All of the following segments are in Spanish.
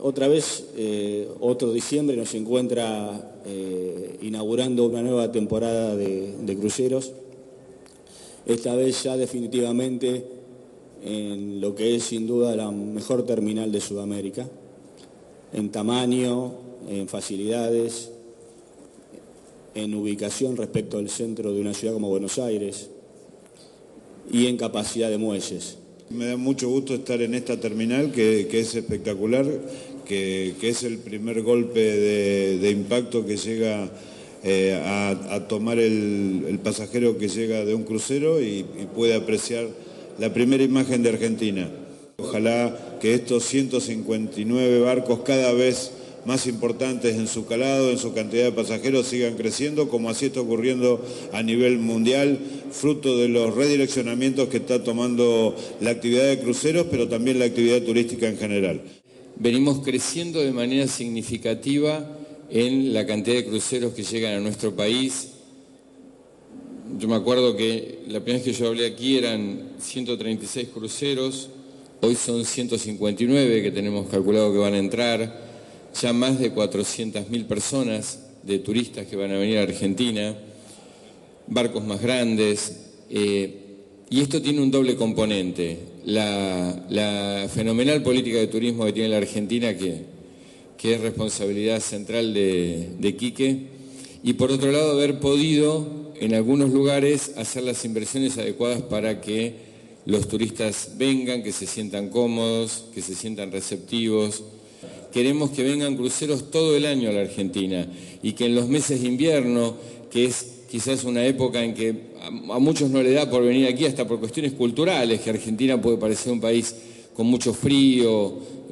Otra vez, otro diciembre nos encuentra inaugurando una nueva temporada de cruceros, esta vez ya definitivamente en lo que es sin duda la mejor terminal de Sudamérica, en tamaño, en facilidades, en ubicación respecto al centro de una ciudad como Buenos Aires y en capacidad de muelles. Me da mucho gusto estar en esta terminal que es espectacular, que es el primer golpe de impacto que llega a tomar el pasajero que llega de un crucero y puede apreciar la primera imagen de Argentina. Ojalá que estos 159 barcos cada vez más importantes en su calado, en su cantidad de pasajeros, sigan creciendo, como así está ocurriendo a nivel mundial, fruto de los redireccionamientos que está tomando la actividad de cruceros, pero también la actividad turística en general. Venimos creciendo de manera significativa en la cantidad de cruceros que llegan a nuestro país. Yo me acuerdo que la primera vez que yo hablé aquí eran 136 cruceros, hoy son 159 que tenemos calculado que van a entrar. Ya más de 400.000 personas de turistas que van a venir a Argentina, barcos más grandes, y esto tiene un doble componente, la fenomenal política de turismo que tiene la Argentina, que es responsabilidad central de Quique, y por otro lado haber podido en algunos lugares hacer las inversiones adecuadas para que los turistas vengan, que se sientan cómodos, que se sientan receptivos. Queremos que vengan cruceros todo el año a la Argentina y que en los meses de invierno, que es quizás una época en que a muchos no le da por venir aquí, hasta por cuestiones culturales, que Argentina puede parecer un país con mucho frío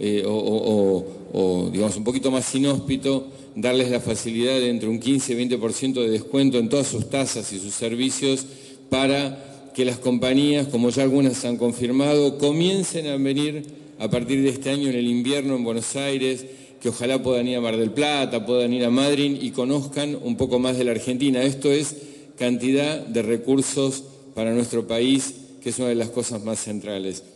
o digamos un poquito más inhóspito, darles la facilidad de entre un 15 y 20% de descuento en todas sus tasas y sus servicios para que las compañías, como ya algunas han confirmado, comiencen a venir a partir de este año en el invierno en Buenos Aires, que ojalá puedan ir a Mar del Plata, puedan ir a Madrid y conozcan un poco más de la Argentina. Esto es cantidad de recursos para nuestro país, que es una de las cosas más centrales.